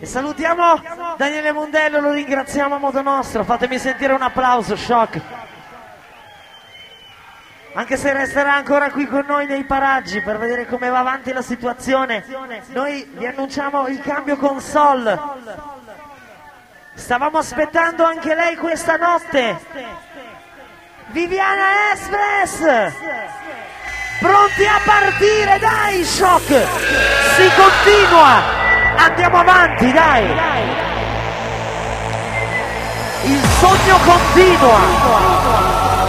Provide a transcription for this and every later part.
E salutiamo Daniele Mondello, lo ringraziamo a modo nostro. Fatemi sentire un applauso, Shock. Anche se resterà ancora qui con noi nei paraggi per vedere come va avanti la situazione. Noi vi annunciamo il cambio console. Stavamo aspettando anche lei questa notte. Viviana Express! Pronti a partire, dai, Shock! Si continua! Andiamo avanti, dai! Il sogno continua!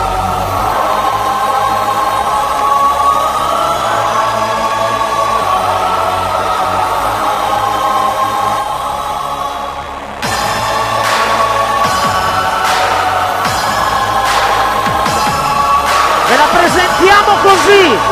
Ve la presentiamo così!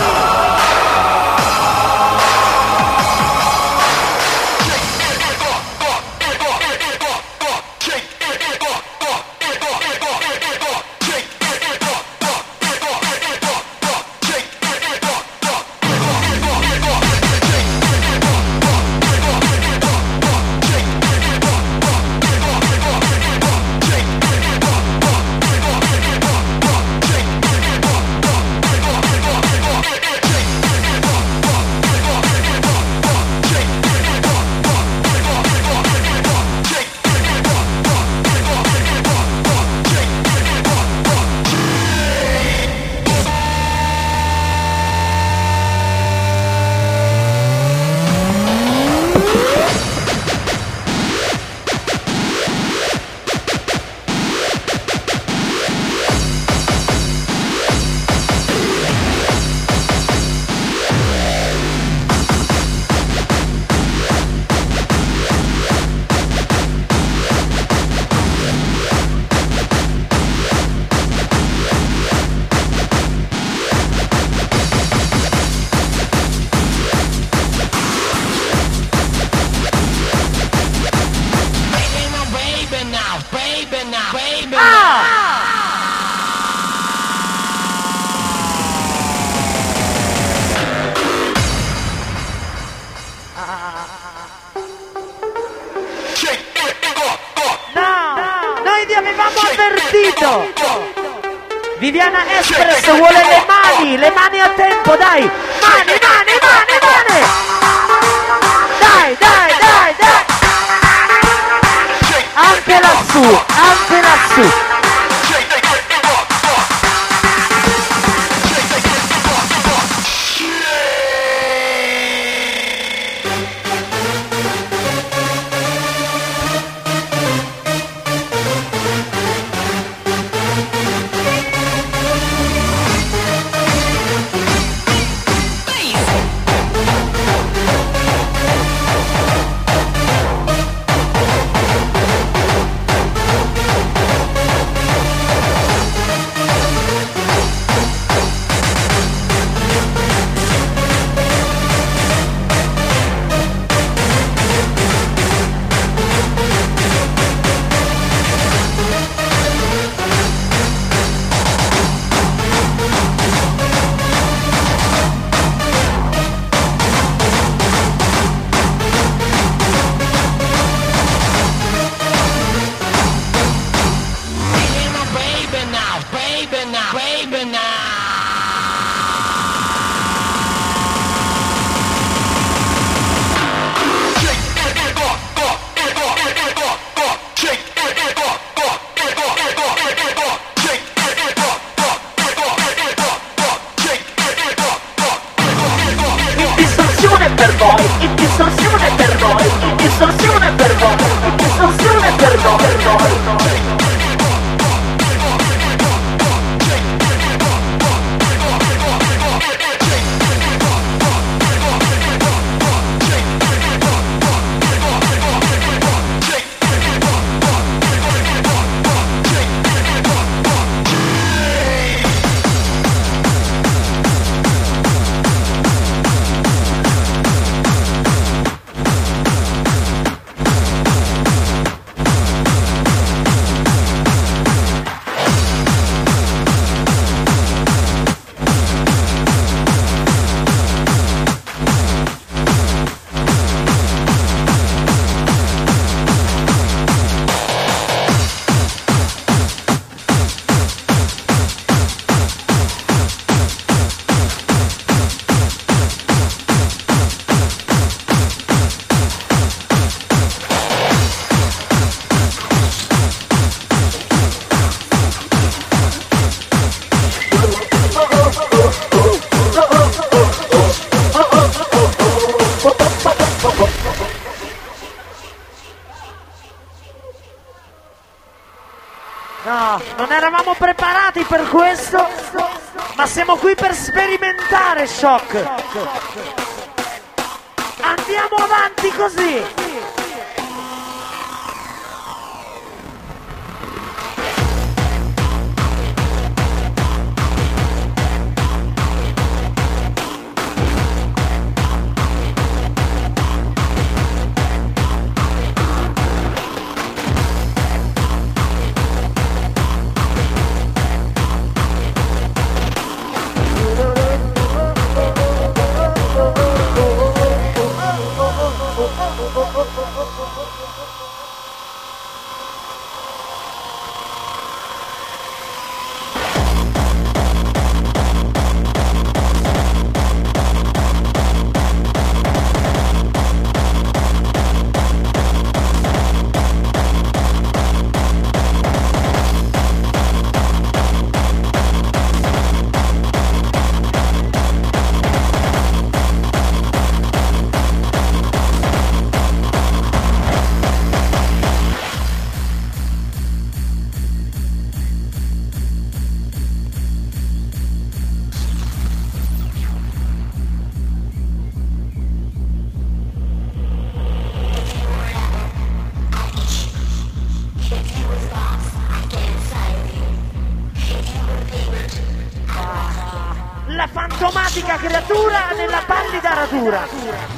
Viviana Express vuole le mani a tempo, dai! Mani! Dai! Anche lassù! No, non eravamo preparati per questo, ma siamo qui per sperimentare, Shock. Andiamo avanti così. La fantomatica creatura nella pallida radura.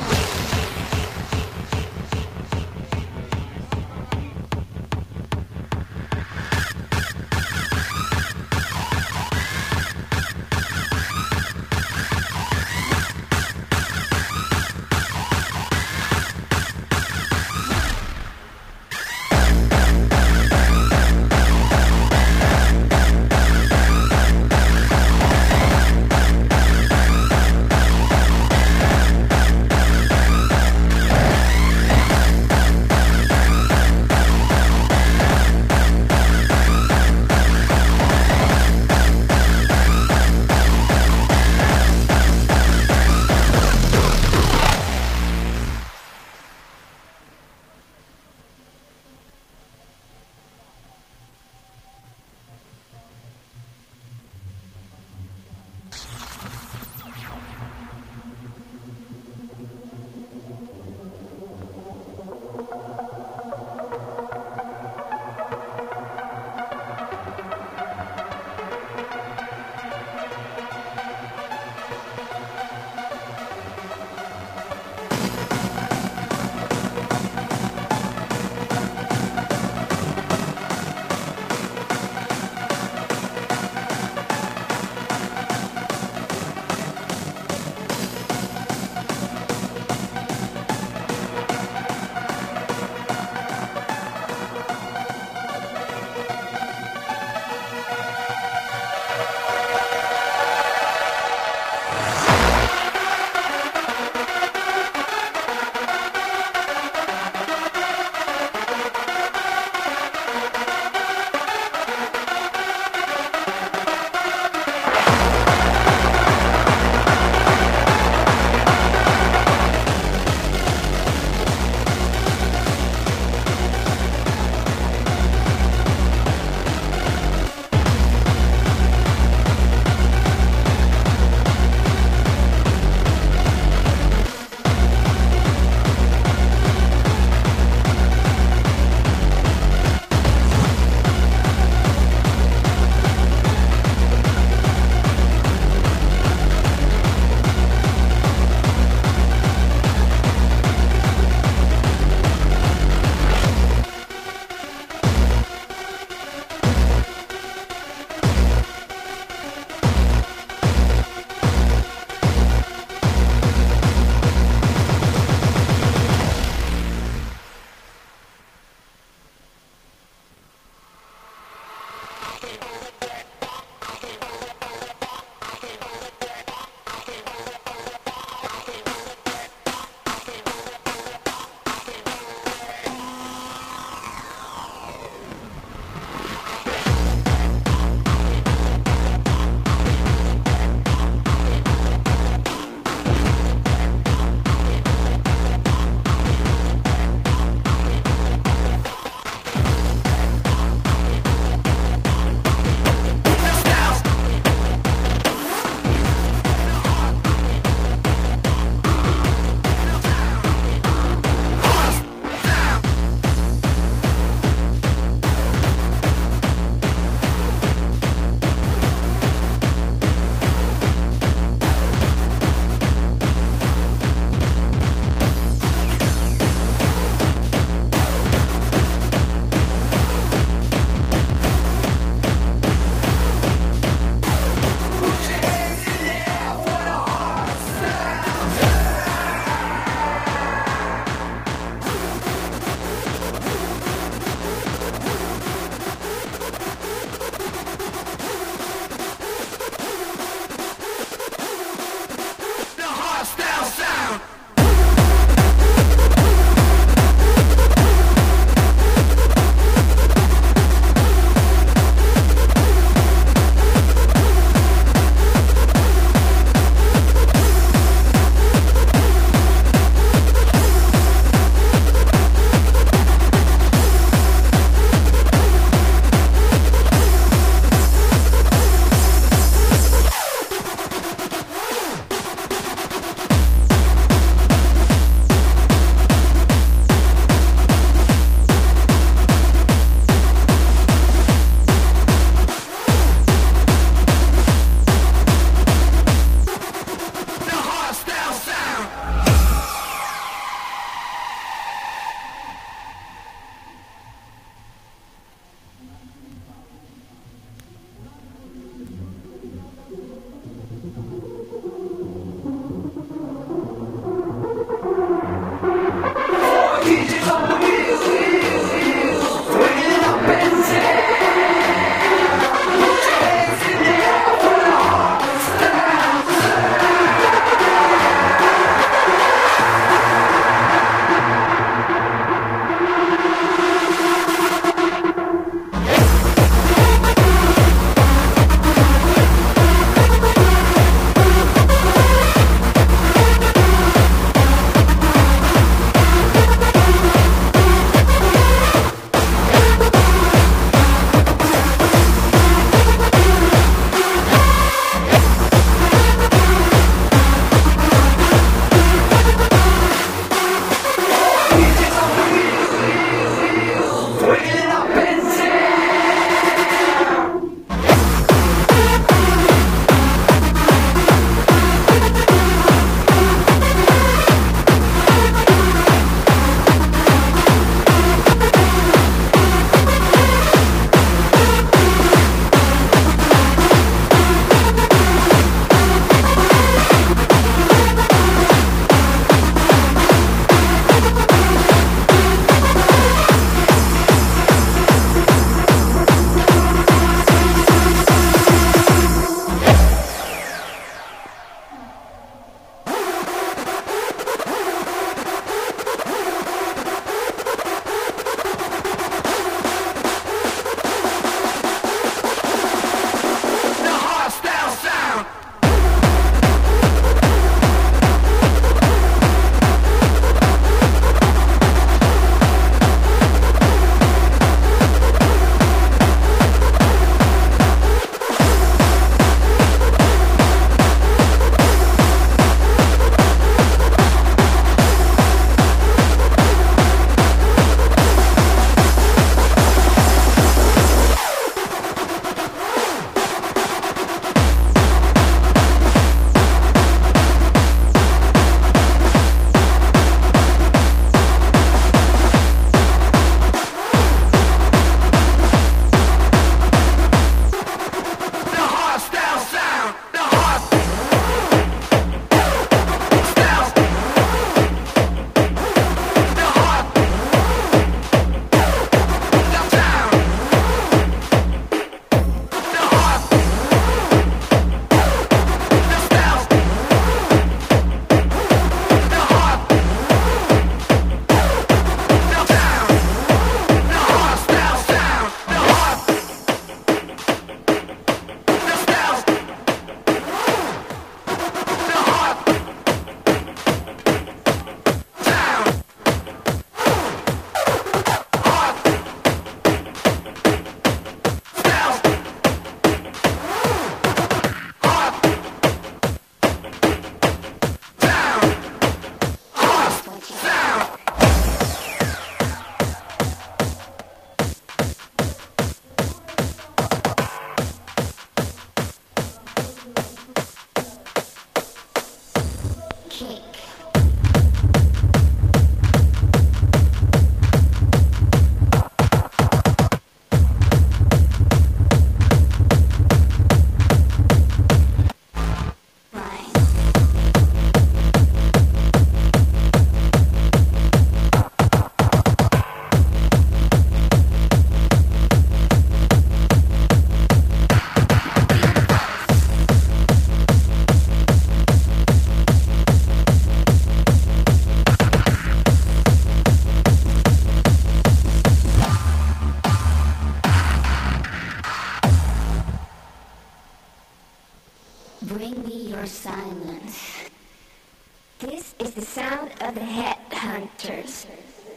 of the headhunters.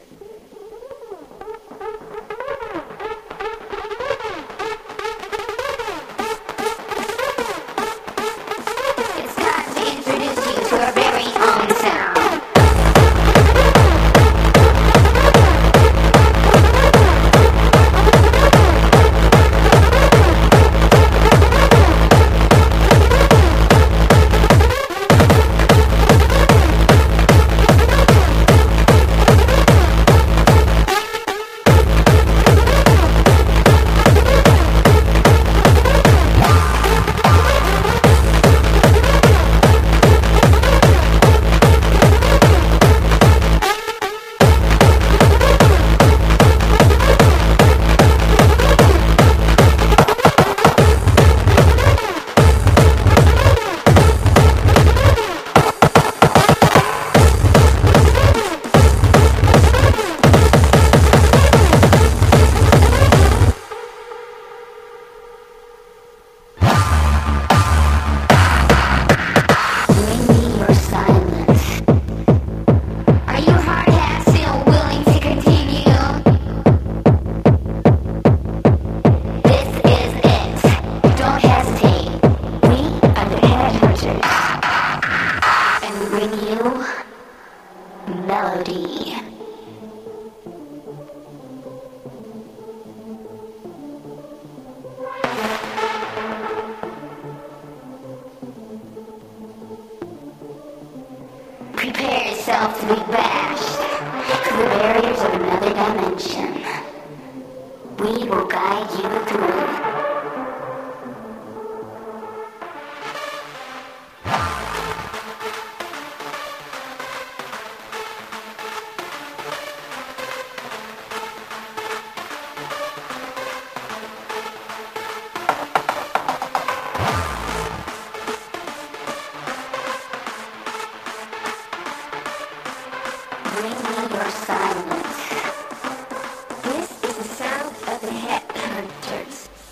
It's time to introduce you to our very own sound. Melody. Prepare yourself to be bashed to the barriers of another dimension. We will guide you through. Bring me your silence. This is the sound of the headhunters.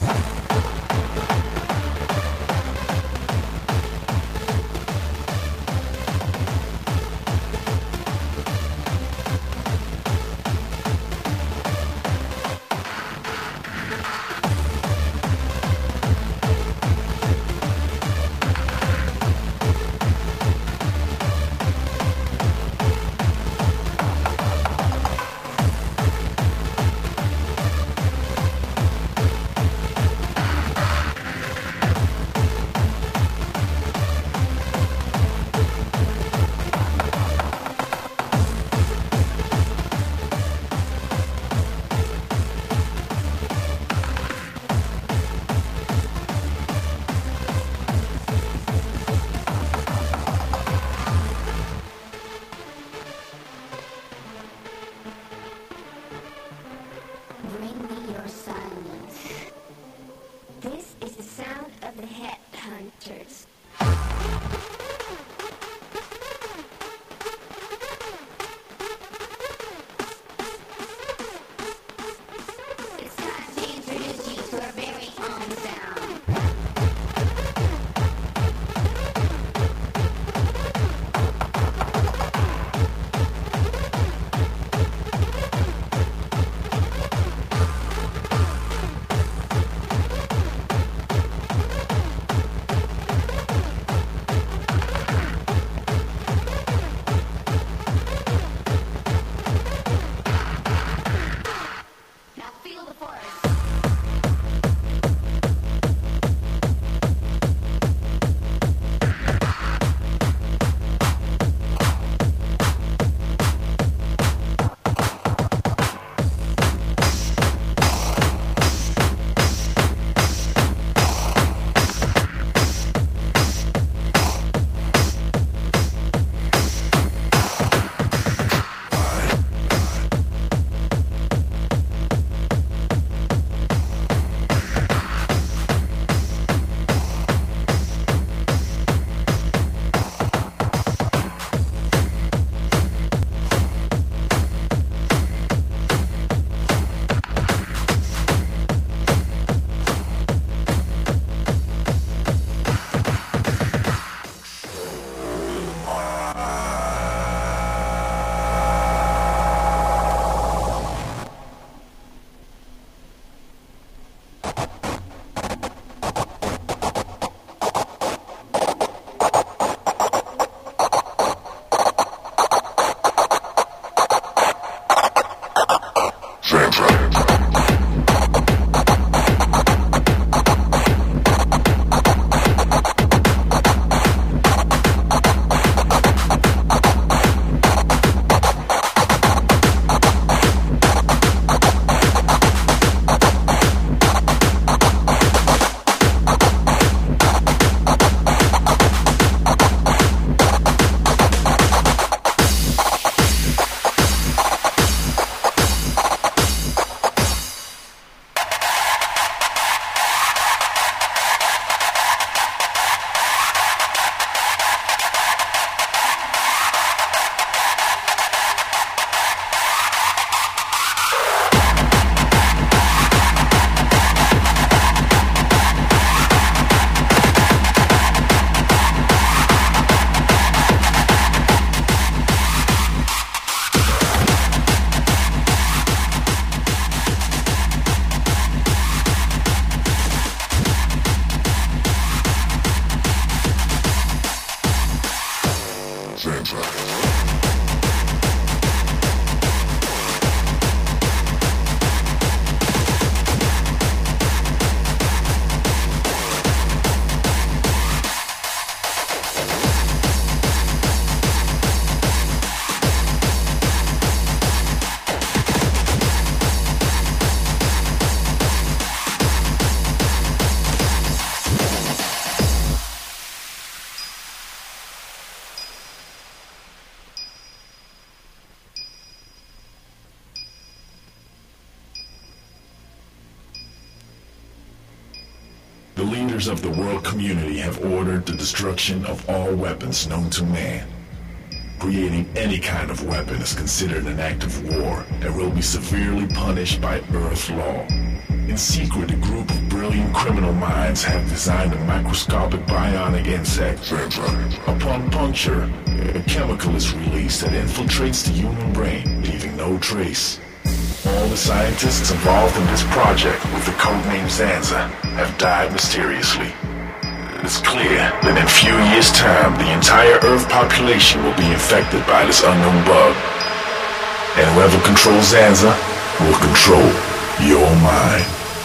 leaders of the world community have ordered the destruction of all weapons known to man. Creating any kind of weapon is considered an act of war and will be severely punished by Earth law. In secret, a group of brilliant criminal minds have designed a microscopic bionic insect. Upon puncture, a chemical is released that infiltrates the human brain, leaving no trace. All the scientists involved in this project, with the codename Zanza, have died mysteriously. It's clear that in a few years' time, the entire Earth population will be infected by this unknown bug. And whoever controls Zanza will control your mind.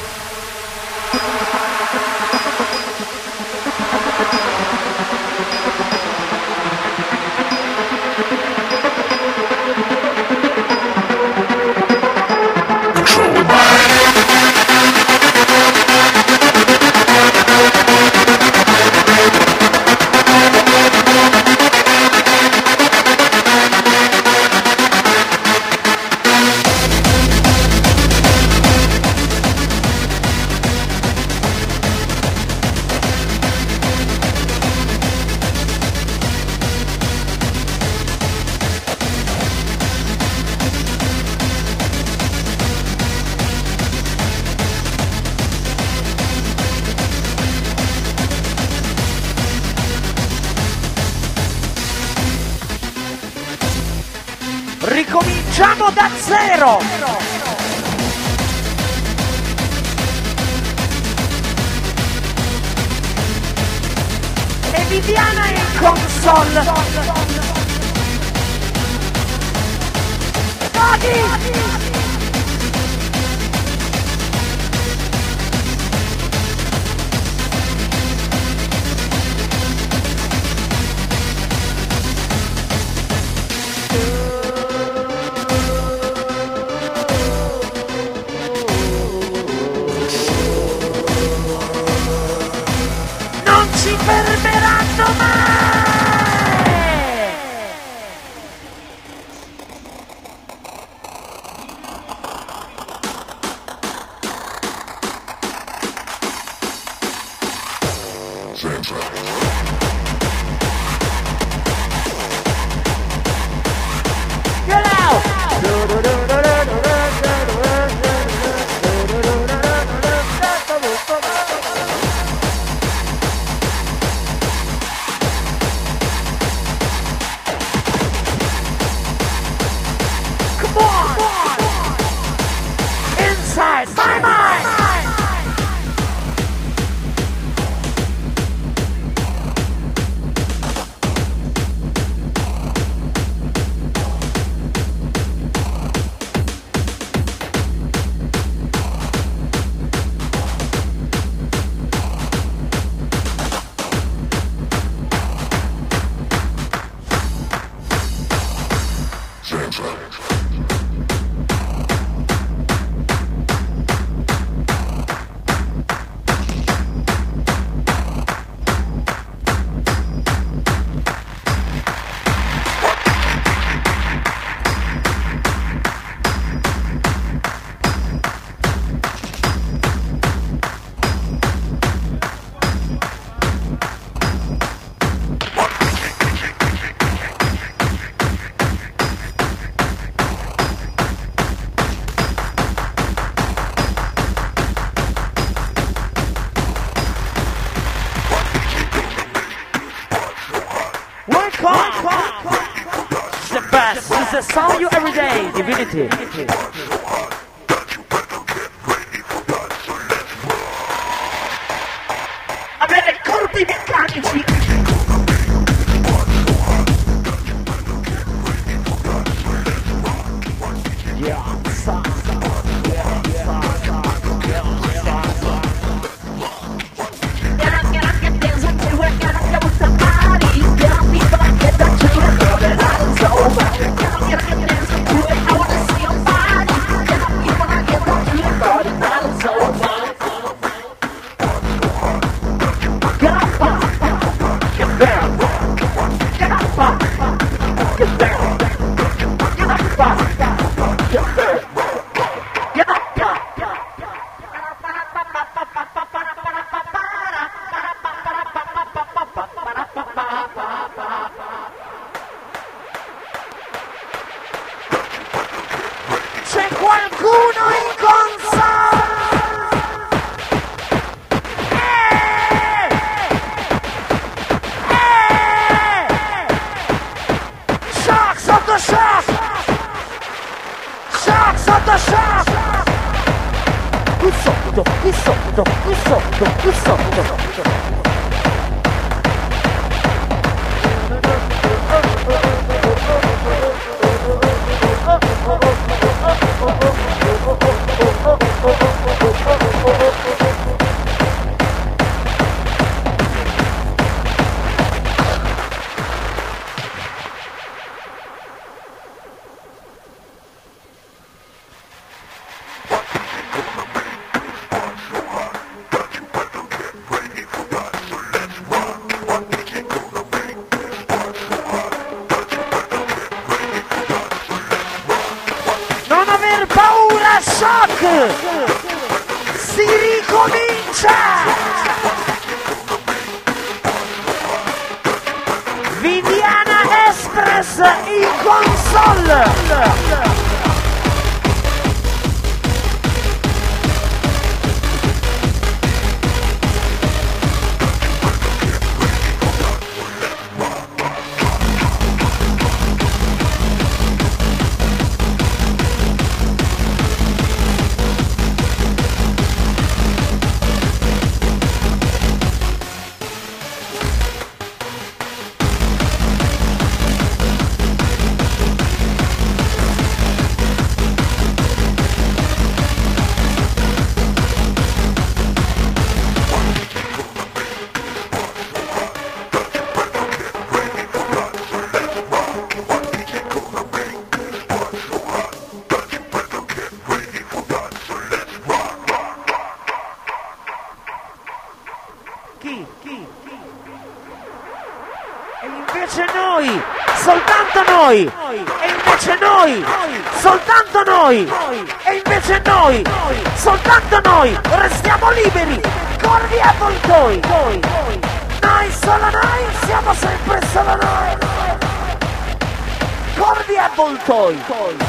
Ricominciamo da zero! E Viviana in console! Doggy! Si fermeranno mai! Get out! My mind! The best is the sound you every day, Divinity. Avere corpi meccanici. sotto shock. Qui sotto, qui sotto, qui sotto, qui sotto. Si ricomincia! Viviana Express in console! E invece noi, soltanto noi, e invece noi, soltanto noi, e invece noi, soltanto noi, restiamo liberi, corvi e avvoltoi, noi solo noi, siamo sempre solo noi, corvi e avvoltoi.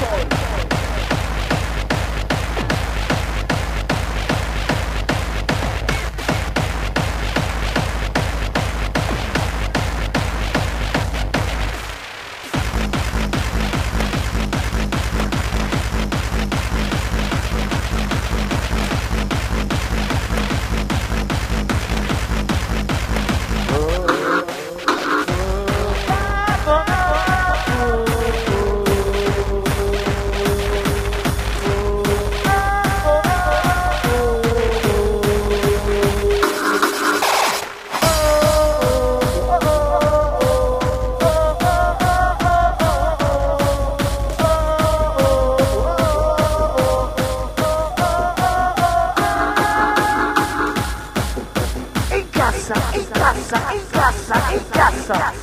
Incassa.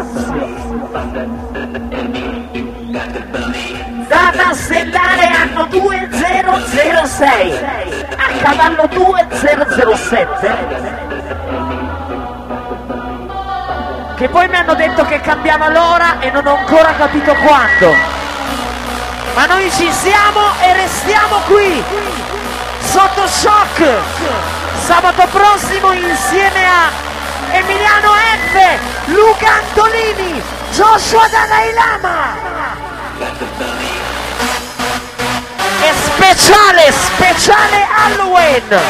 Data stellare anno 2006, a cavallo 2007. Che poi mi hanno detto che cambiava l'ora e non ho ancora capito quando. Ma noi ci siamo e restiamo qui, sotto shock, sabato prossimo insieme a Emiliano F, Luca Antolini, Joshua Dalai Lama. E speciale Halloween.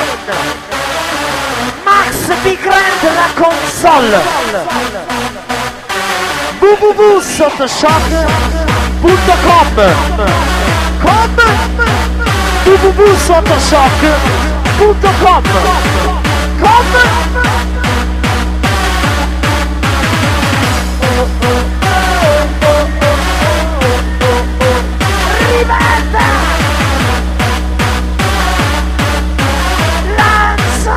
Max Big Grand la console. www.sottoshock.com www.sottoshock.com Ribalta! Lanzo!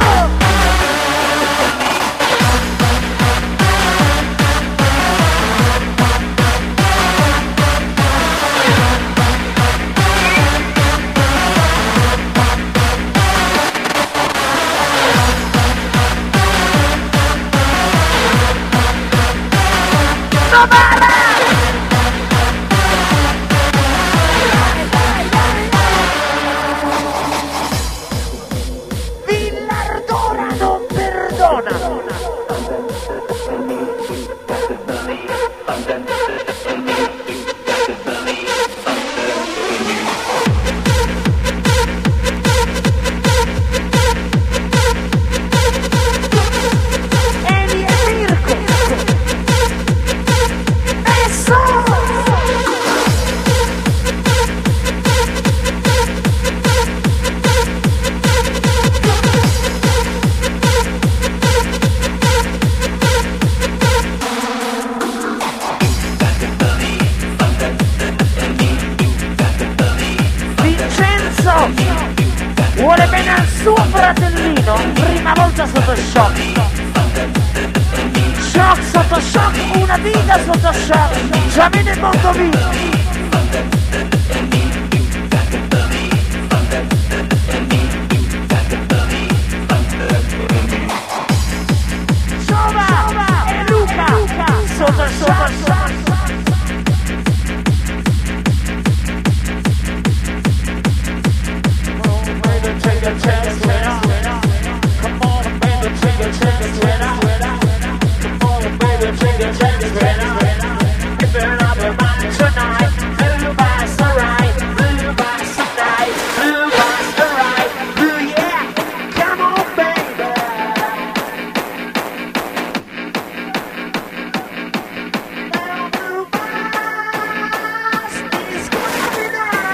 Novara! Villardora non perdona! Eli e Mirko! Esso! Vincenzo vuole bene al suo fratellino, prima volta sotto shock. Shock sotto shock, una vita sotto shock, già vede il mondo vivo. Giova e Luca sotto shock. Take a chance with us. Come on, baby, take a chance with us. Come on, baby, take a chance with us. If you're not the man tonight, blue bus alright, blue bus tonight, blue bus alright, blue yeah, come on, baby. Now blue bus is coming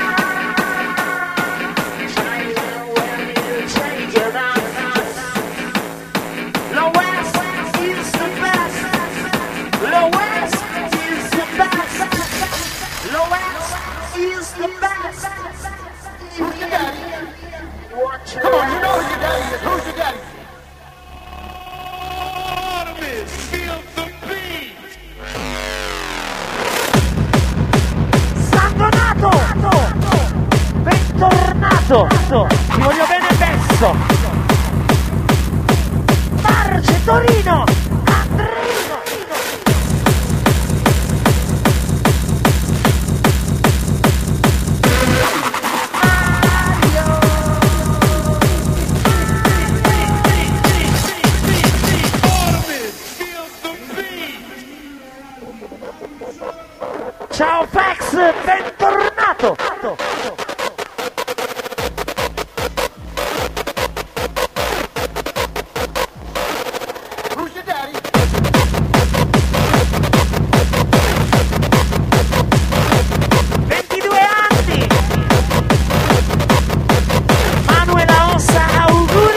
Come on, you know who your daddy is. Who's your daddy? Artemis, feel the beat. Sandonato! Bentornato! Ti voglio bene adesso! Marce, Torino! Andrino! Ciao Pax, bentornato! Who's your daddy? Manuela Ossa, auguri!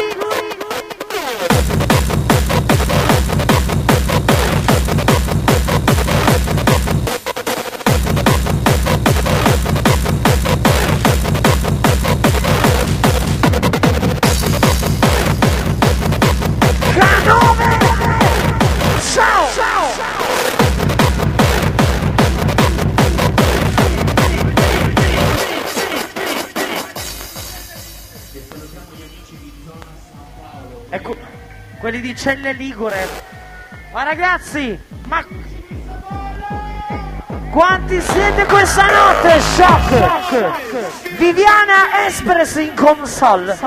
quelli di Celle Ligure. Ma ragazzi, ma quanti siete questa notte? Shock! Viviana Express in console.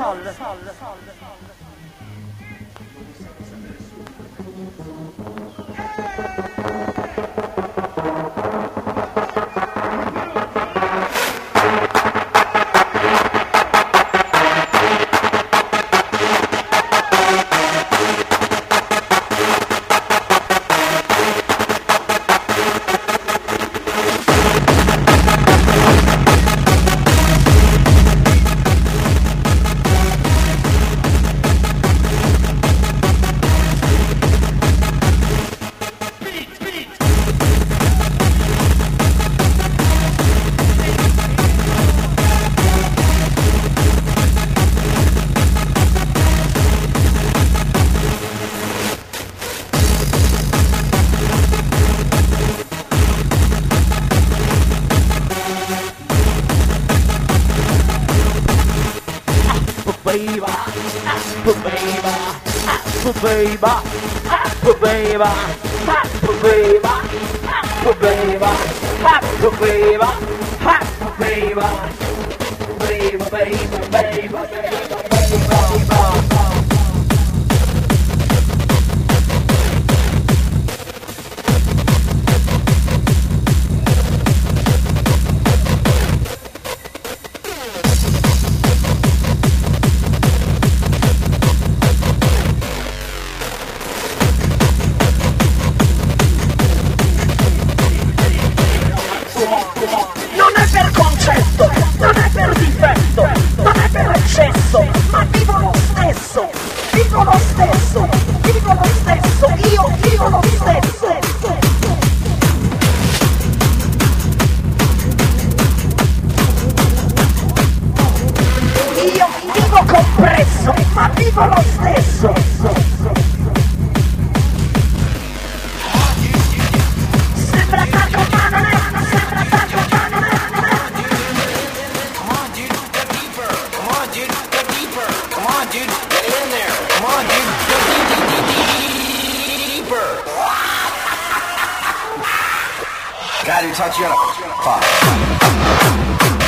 Non è per concetto, non è per difetto, non è per eccesso, ma vivo lo stesso, vivo lo stesso, vivo lo stesso, io vivo lo stesso. Io vivo compresso, ma vivo lo stesso. Sembra tanto ma non è, sembra tanto ma non è. Come on, dude, go deeper. Come on, dude, go deeper. Come on, dude, get in there. Come on, dude, go deeper. God who taught you how to fuck.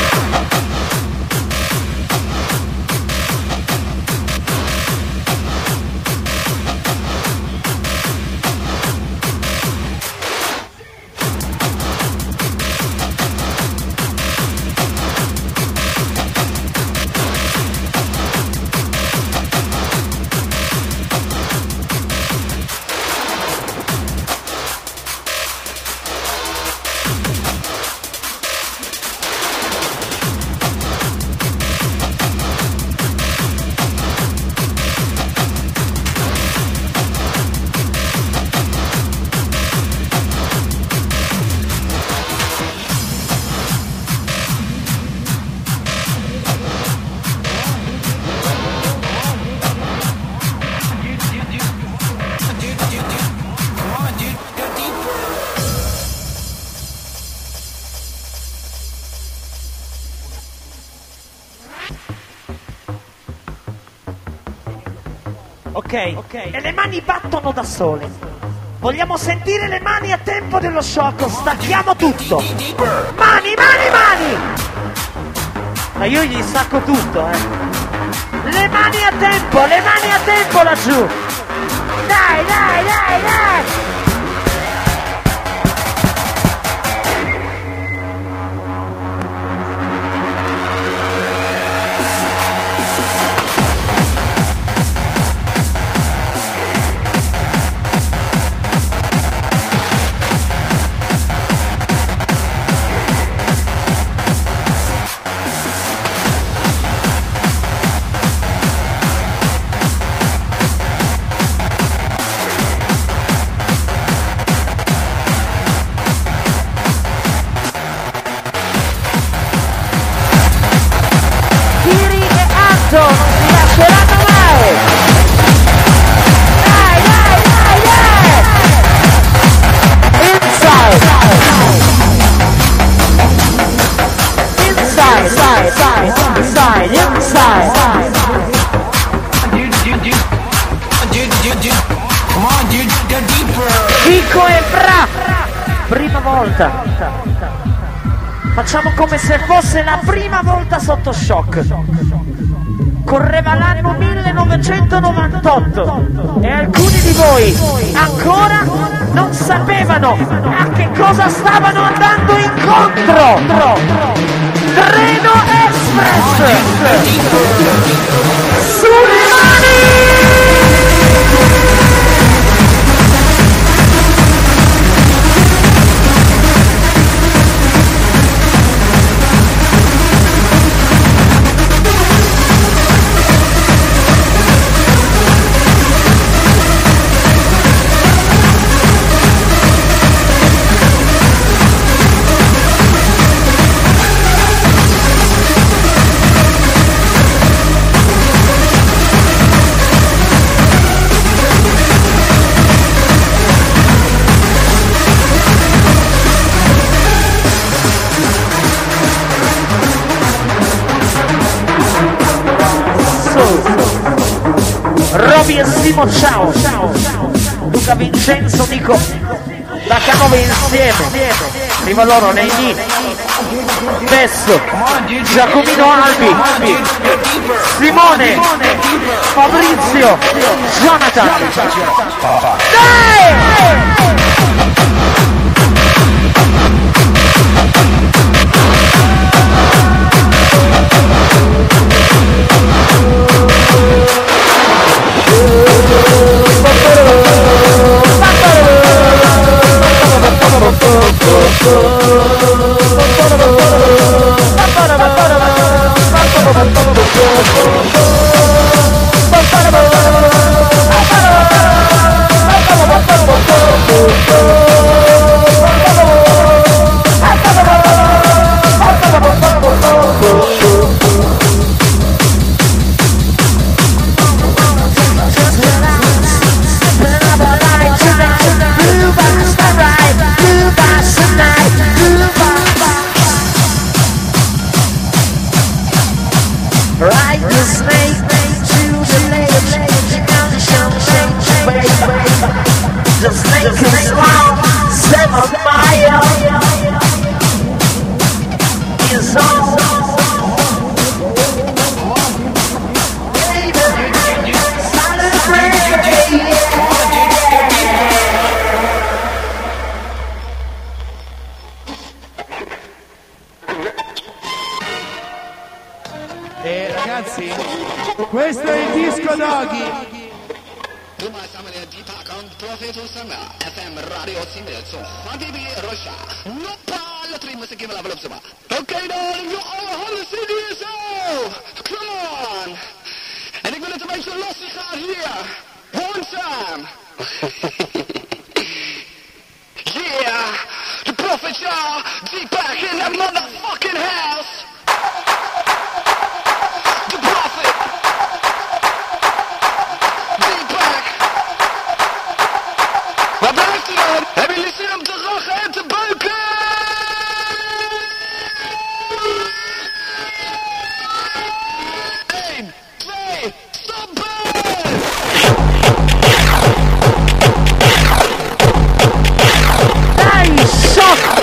Ok, e le mani battono da sole. Vogliamo sentire le mani a tempo dello sciocco, stacchiamo tutto. Mani, mani, mani! Ma io gli sacco tutto, Le mani a tempo laggiù. Dai, dai, dai, dai! Come on, dude, go deeper. Vico e Bra, prima volta. Facciamo come se fosse la prima volta sotto shock. Correva l'anno 1998 e alcuni di voi ancora non sapevano a che cosa stavano andando incontro. Treno Express sulle mani! Roby e Simo, ciao. Luca Vincenzo, Nico, da Canove insieme. Prima loro nei lì. Besso, Giacomino Albi, Simone, Fabrizio, Jonathan. Dai! Ragazzi, questo è il disco Doggy. Okay, darling, you're all 100 years old. Come on. En ik wil het een beetje lastig gaan hier. One time. Yeah, the prophet, y'all. Deep back in that motherfucking house. The prophet. Deep back. Waar blijft hij dan? Hebben jullie zin om te lachen en te beuken? 1, 2, stoppen! Dai, shock!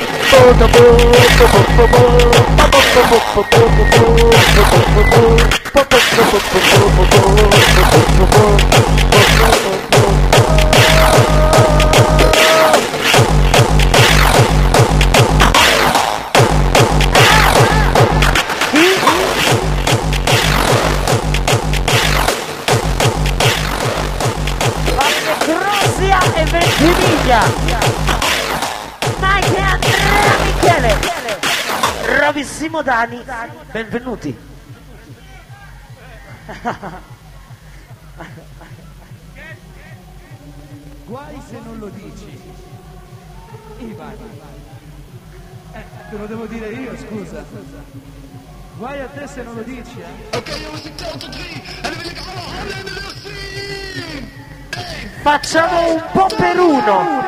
Crossia e Ventimiglia, Mike e Andrea Michele, Ravissimo Dani, benvenuti. Guai se non lo dici. Ivan. Te lo devo dire io, scusa. Guai a te se non lo dici, Oké jongens, ik tel tot 3 en dan wil ik alle handen in de lucht zien. Facciamo un po' per uno.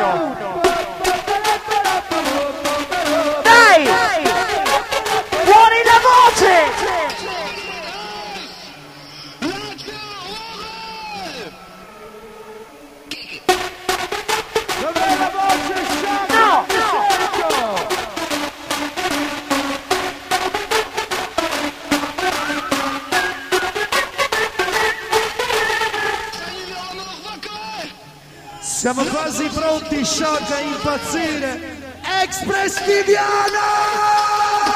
Dai! Fuori la voce! Laat je horen! Siamo quasi pronti, shock, a impazzire. Express Viviana!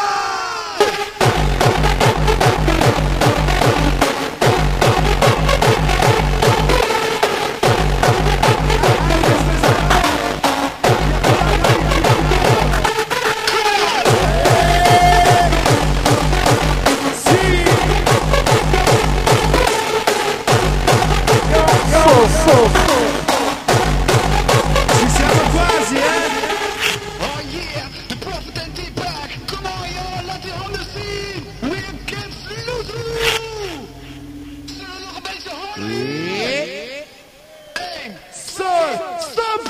Ci siamo quasi, Oh yeah, the prophet and T-Pack. Come on, y'all, laat je handen zien. Weer kids loser. Zullen we nog een beetje harder? Eén, Stop!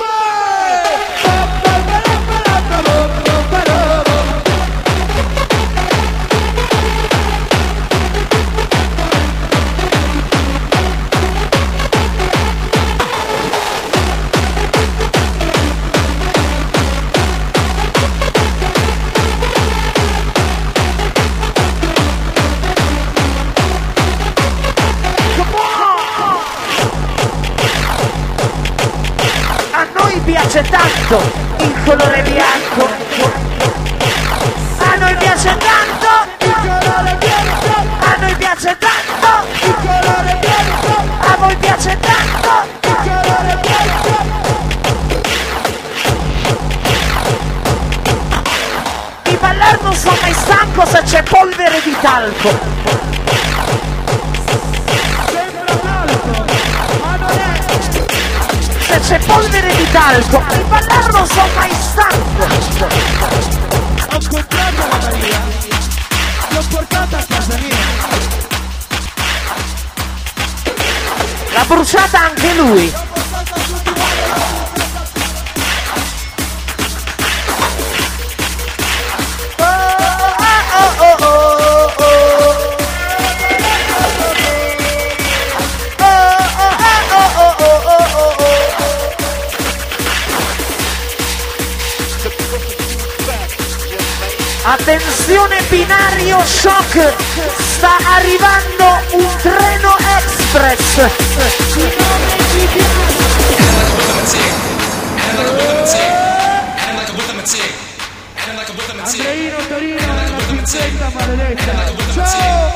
Piace tanto il colore bianco, a noi piace tanto il colore bianco, a noi piace tanto il colore bianco, a voi piace tanto il colore bianco. Di ballare non sono mai stanco se c'è polvere di talco. Se c'è polvere di talco, il ballare non sono mai stanco. Ho comprato la Maria, l'ho portata a casa mia. L'ha bruciata anche lui. Attenzione binario shock, sta arrivando un treno express. Andreino Torino, la pizzetta maledetta. Ciao!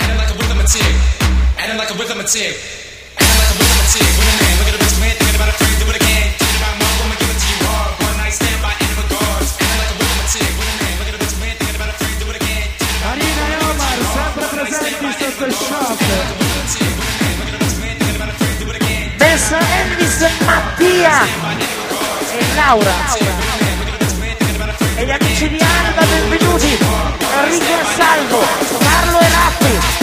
Marina e Omar, sempre presenti sotto il shock. Bess Elvis, Mattia e Laura. E gli amici di Alba, benvenuti. Enrico e Salvo, Carlo e Raffi.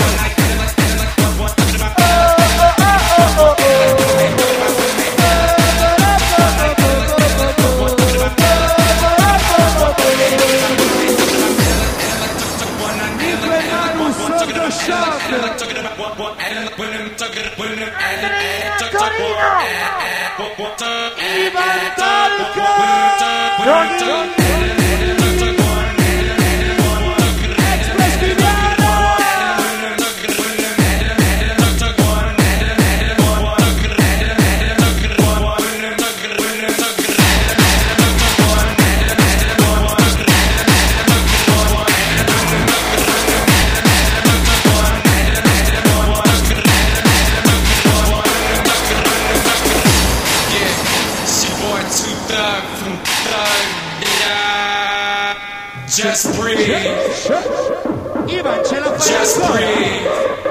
Just breathe. Ivan, ce la fai Just ancora? breathe.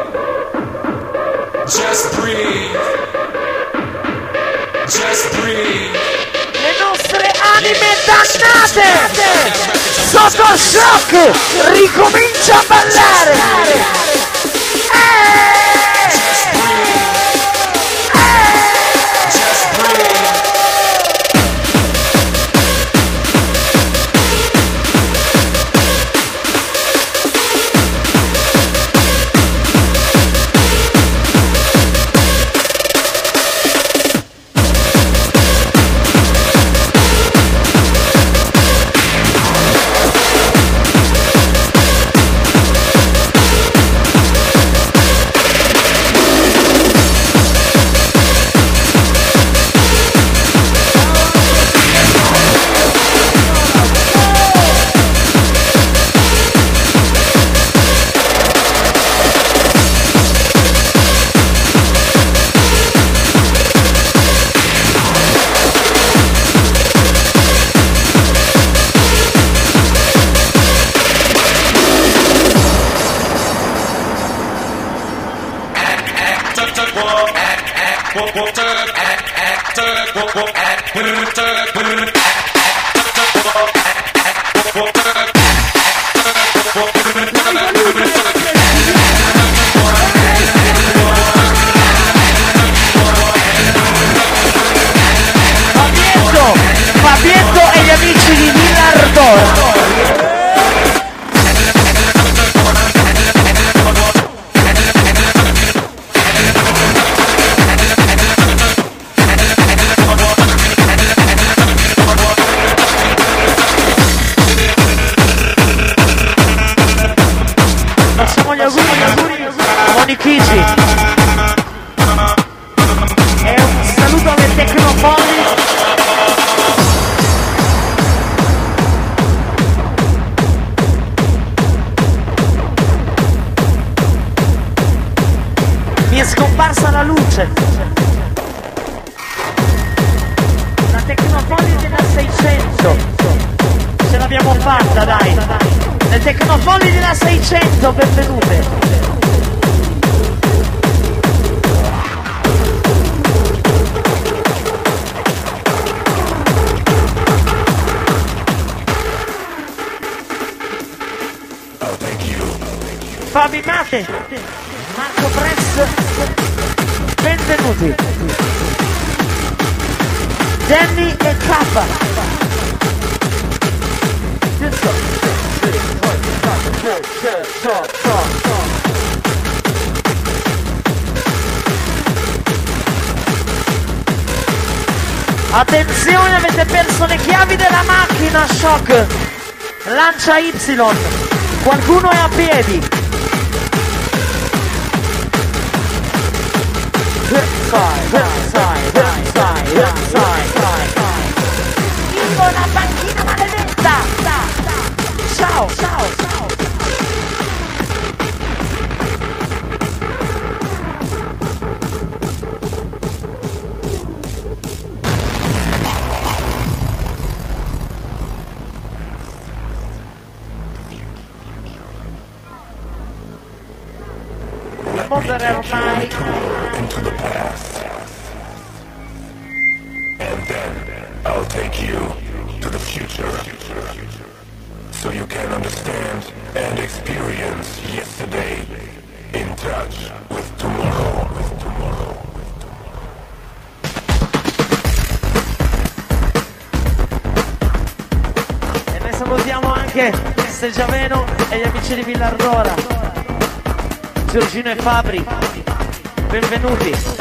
Just breathe. Just breathe. Le nostre anime dannate sotto shock, ricomincia a ballare. Fabietto e gli amici di Villa Ardora. Facciamo gli auguri a Monichici e un saluto alle Tecnofoni. Mi è scomparsa la luce. La Tecnofoni della 600. Ce l'abbiamo fatta, dai. Le Tecnofoni della 600, benvenute. Fabi Mate, Marco Press, benvenuti. Danny e Kappa. Attenzione, avete perso le chiavi della macchina, Shock. Lancia Y. Qualcuno è a piedi. Vivo la banchina maledetta. Ciao, ciao, ciao. Il mondo era ormai into the past. And then I'll take you to the future. So you can understand and experience yesterday in touch with tomorrow. E noi salutiamo anche Seggiaveno e gli amici di Villa Ardora. Giorgino e Fabri, benvenuti.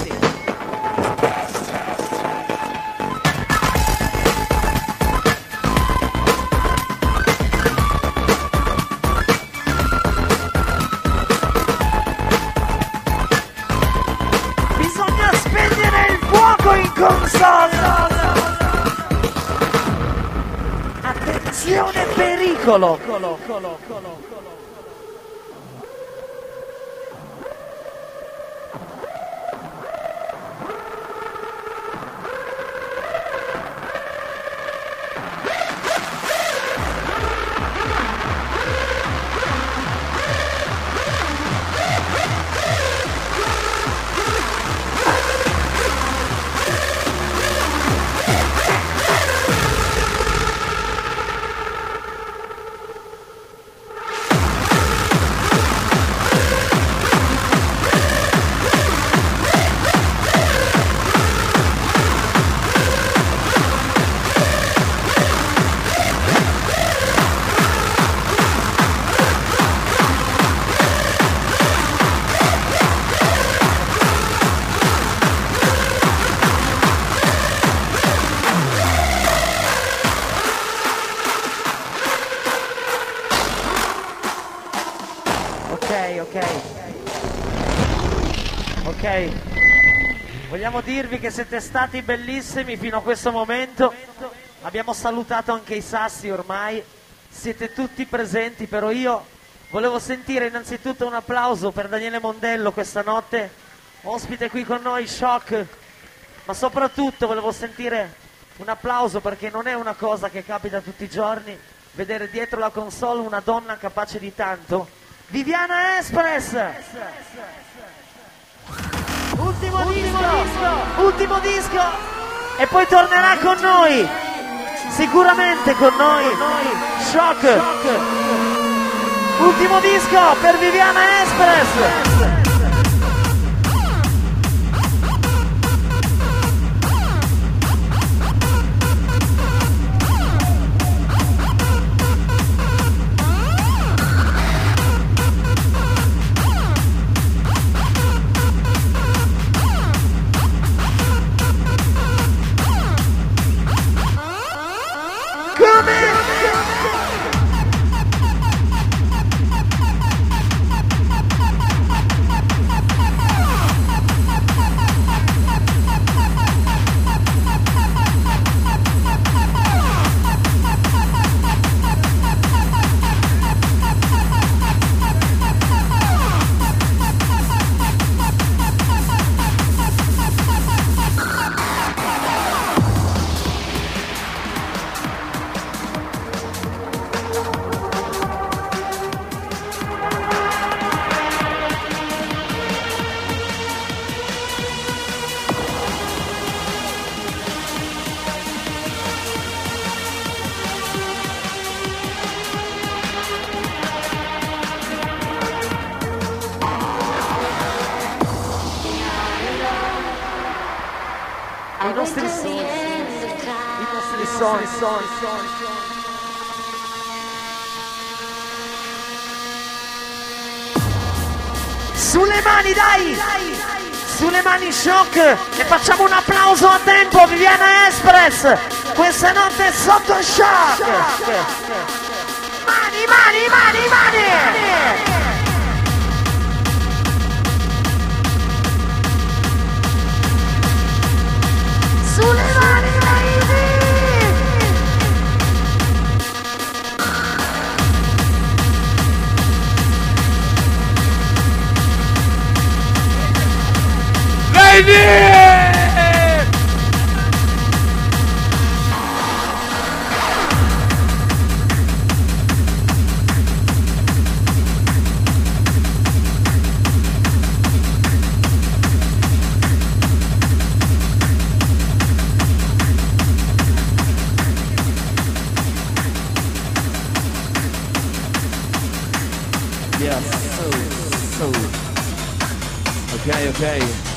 Bisogna spegnere il fuoco in console. Attenzione, pericolo. Ok, vogliamo dirvi che siete stati bellissimi fino a questo momento. Abbiamo salutato anche i Sassi ormai, siete tutti presenti, però io volevo sentire innanzitutto un applauso per Daniele Mondello questa notte, ospite qui con noi, Shock, ma soprattutto volevo sentire un applauso perché non è una cosa che capita tutti i giorni, vedere dietro la console una donna capace di tanto. Viviana Express! Ultimo disco e poi tornerà con noi, sicuramente con noi, Shock, ultimo disco per Viviana Express. Sulle mani, dai! Sulle mani, Shock! E facciamo un applauso a tempo, Viviana Express! Questa notte è sotto Shock! Mani, mani, mani, mani! Sulle mani, baby! Okay.